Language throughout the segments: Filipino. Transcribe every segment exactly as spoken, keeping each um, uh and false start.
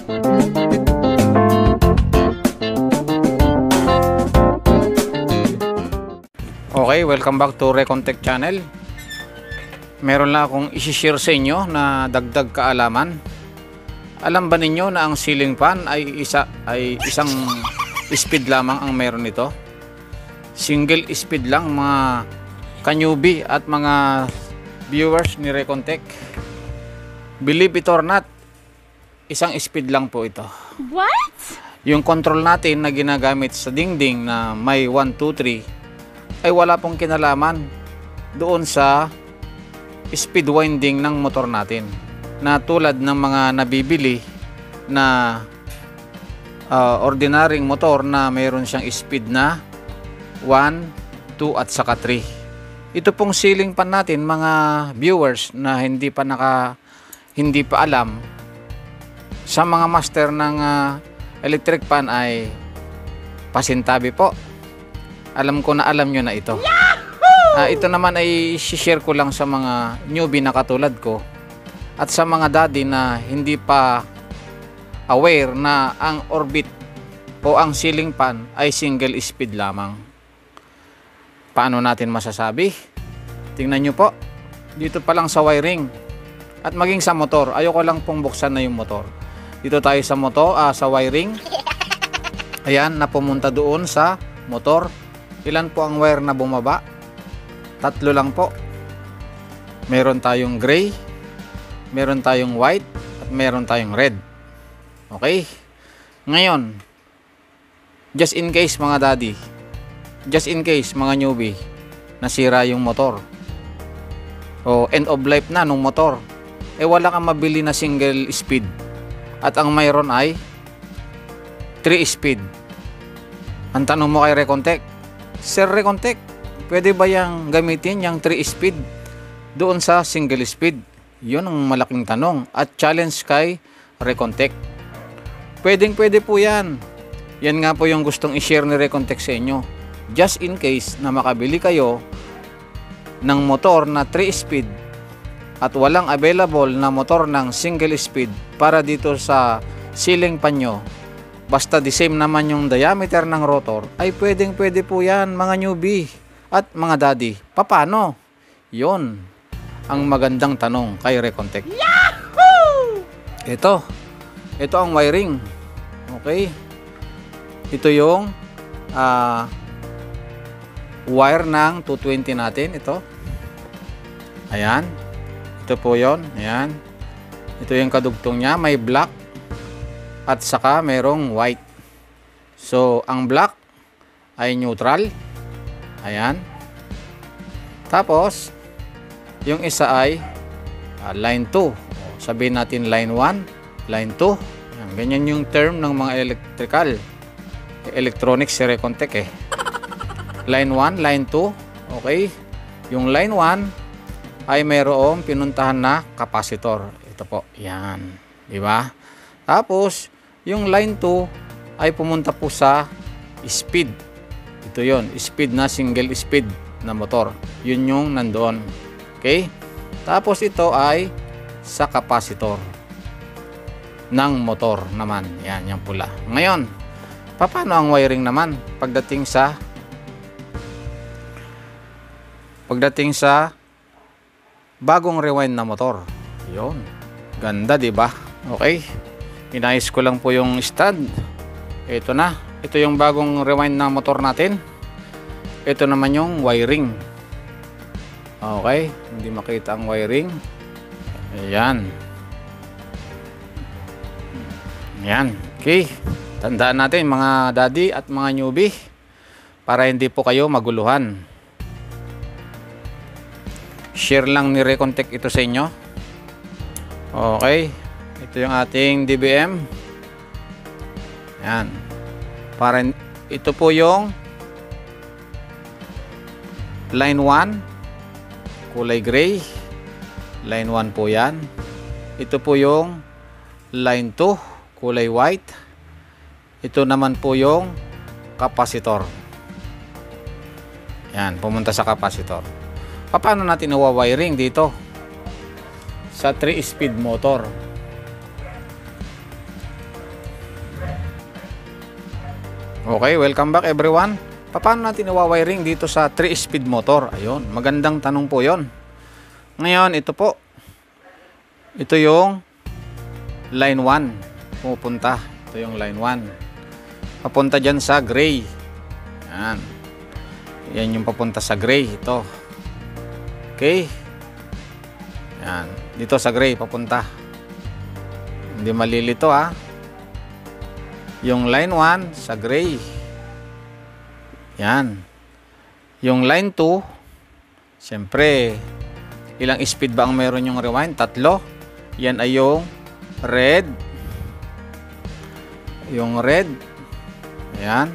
Okay, welcome back to Recontech channel. Meron lang akong isi-share sa inyo na dagdag kaalaman. Alam ba ninyo na ang ceiling fan ay isa ay isang speed lamang ang meron nito? Single speed lang mga ka-newbie at mga viewers ni Recontech. Believe it or not, isang speed lang po ito. What? Yung control natin na ginagamit sa dingding na may one, two, three ay wala pong kinalaman doon sa speed winding ng motor natin, na tulad ng mga nabibili na uh, ordinaryong motor na mayroon siyang speed na one, two at saka three. Ito pong ceiling fan natin mga viewers na hindi pa naka hindi pa alam, sa mga master ng uh, electric fan ay pasintabi po. Alam ko na alam nyo na ito. Uh, ito naman ay share ko lang sa mga newbie na katulad ko at sa mga daddy na hindi pa aware na ang orbit o ang ceiling fan ay single speed lamang. Paano natin masasabi? Tingnan nyo po, dito pa lang sa wiring at maging sa motor. Ayoko lang pong buksan na yung motor. Dito tayo sa motor, uh, sa wiring. Ayan, na pumunta doon sa motor. Ilan po ang wire na bumaba? Tatlo lang po. Meron tayong gray, meron tayong white, at meron tayong red. Okay? Ngayon, just in case mga daddy, just in case mga newbie, nasira yung motor, o end of life na nung motor, eh wala kang mabili na single speed, at ang mayroon ay three speed. Ang tanong mo kay Recontech, Sir Recontech, pwede ba yang gamitin yung three speed doon sa single speed? Yun ang malaking tanong at challenge kay Recontech. Pwedeng pwede po yan. Yan nga po yung gustong i-share ni Recontech sa inyo. Just in case na makabili kayo ng motor na three speed at walang available na motor ng single speed para dito sa ceiling fan nyo, basta the same naman yung diameter ng rotor, ay pwedeng pwede po yan mga newbie at mga daddy. Paano? Yon ang magandang tanong kay Recontech. Yahoo! Ito. Ito ang wiring. Okay? Ito yung uh, wire ng two twenty natin. Ito. Ayan. Ito po yon. Ayan. Ito yung kadugtong niya. May black at saka merong white. So, ang black ay neutral. Ayan. Tapos, yung isa ay uh, line two. Sabihin natin line one, line two. Ayan. Ganyan yung term ng mga electrical. Electronics si Recontech eh. Line one, line two. Okay. Yung line one ay mayroong pinuntahan na capacitor. Ito po. Yan. Diba? Tapos, yung line two ay pumunta po sa speed. Ito yon, speed na single speed na motor. Yun yung nandoon. Okay? Tapos ito ay sa capacitor ng motor naman. Yan, yung pula. Ngayon, paano ang wiring naman pagdating sa pagdating sa bagong rewind na motor? Yun. Ganda, di ba? Okay? Inayos ko lang po yung stand. Ito na. Ito yung bagong rewind na motor natin. Ito naman yung wiring. Okay. Hindi makita ang wiring. Ayan. Ayan. Okay. Tandaan natin mga daddy at mga newbie para hindi po kayo maguluhan. Share lang ni Recontech ito sa inyo. Okay. Ito yung ating D B M. Yan. Para ito po yung line one, kulay gray. Line one po yan. Ito po yung line two, kulay white. Ito naman po yung capacitor. Yan, pumunta sa capacitor. Paano natin nawawiring dito sa three speed motor? Okay, welcome back everyone. Paano natin i-wiring dito sa three speed motor? Ayun, magandang tanong po yon. Ngayon, ito po. Ito yung line one. Pupunta. Ito yung line one. Papunta dyan sa gray. Yan. Yan yung papunta sa gray. Ito. Okay. Yan. Dito sa gray papunta. Hindi malilito ha. Yung line one sa gray. Yan. Yung line two, siyempre, ilang speed ba ang meron yung rewind? Tatlo. Yan ay yung red. Yung red. Ayan.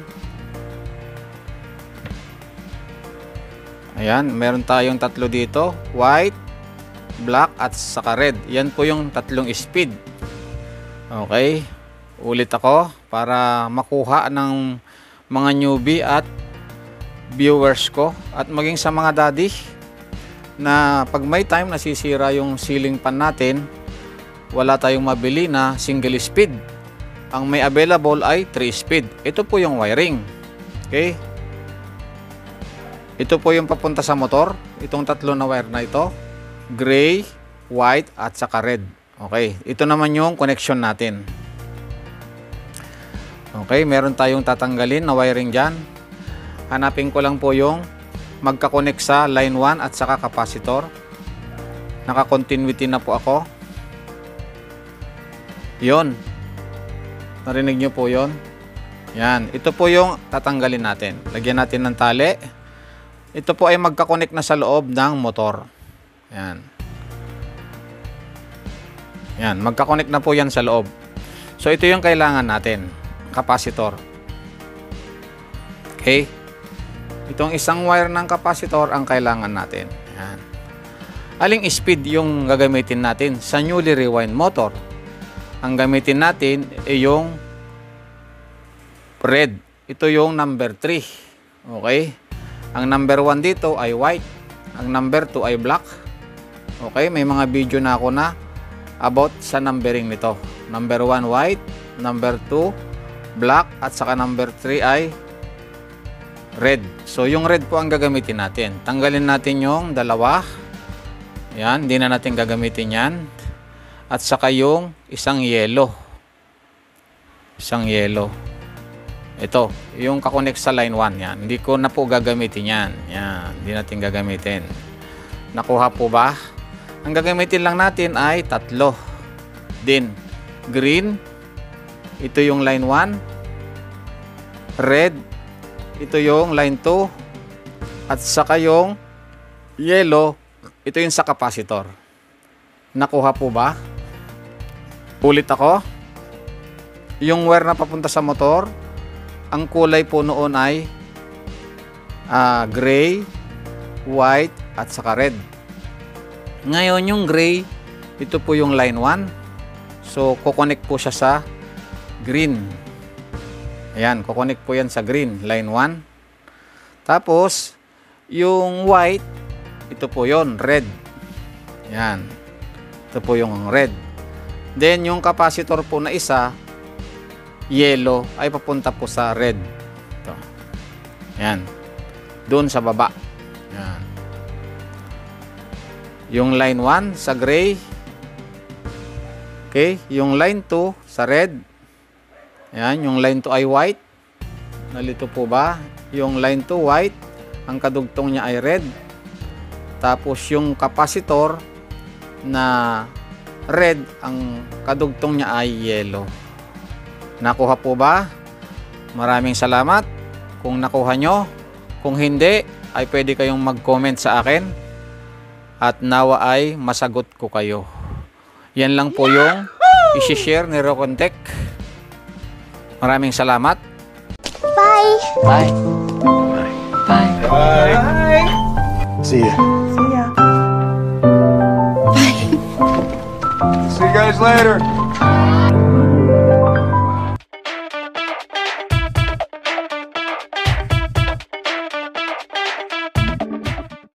Ayan. Meron tayong tatlo dito. White, black, at saka red. Yan po yung tatlong speed. Okay. Ulit ako para makuha ng mga newbie at viewers ko at maging sa mga daddy na pag may time nasisira yung ceiling fan natin, wala tayong mabili na single speed. Ang may available ay three speed. Ito po yung wiring. Okay? Ito po yung papunta sa motor. Itong tatlo na wire na ito. Gray, white, at saka red. Okay? Ito naman yung connection natin. Okay? Meron tayong tatanggalin na wiring dyan. Hanapin ko lang po yung magka-connect sa line one at saka capacitor. Naka-continuity na po ako. Yon. Narinig nyo po yon. Yan. Ito po yung tatanggalin natin. Lagyan natin ng tali. Ito po ay magka-connect na sa loob ng motor. Yan. Yan. Magka-connect na po yan sa loob. So ito yung kailangan natin. Capacitor. Okay. Itong isang wire ng capacitor ang kailangan natin. Yan. Aling speed yung gagamitin natin sa newly rewind motor? Ang gamitin natin ay yung red. Ito yung number three. Okay? Ang number one dito ay white. Ang number two ay black. Okay? May mga video na ako na about sa numbering nito. Number one white, number two black, at saka number three ay red. So yung red po ang gagamitin natin. Tanggalin natin yung dalawa. Yan, hindi na natin gagamitin yan. At saka yung isang yellow. Isang yellow. Ito, yung kakonek sa line one. Yan, hindi ko na po gagamitin yan. Yan, hindi natin gagamitin. Nakuha po ba? Ang gagamitin lang natin ay tatlo. Din, green. Ito yung line one. Red. Ito yung line two. At saka yung yellow. Ito yung sa capacitor. Nakuha po ba? Ulit ako. Yung wire na papunta sa motor, ang kulay po noon ay uh, gray, white, at saka red. Ngayon yung gray, ito po yung line one. So, kukonek po siya sa green. Ayan, kukonek po yan sa green, line one. Tapos, yung white, ito po yon, red. Ayan. Ito po yung red. Then, yung capacitor po na isa, yellow, ay papunta po sa red. Ito. Ayan. Doon sa baba. Ayan. Yung line one sa gray. Okay. Yung line two sa red. Ayan, yung line two ay white. Nalito po ba? Yung line two white, ang kadugtong niya ay red. Tapos yung capacitor na red, ang kadugtong niya ay yellow. Nakuha po ba? Maraming salamat kung nakuha nyo. Kung hindi, ay pwede kayong mag-comment sa akin at nawa ay masagot ko kayo. Yan lang po yung isi-share ni Rocontech. Maraming salamat. Bye. Bye. Bye. Bye. Bye. See ya. See ya. See you guys later.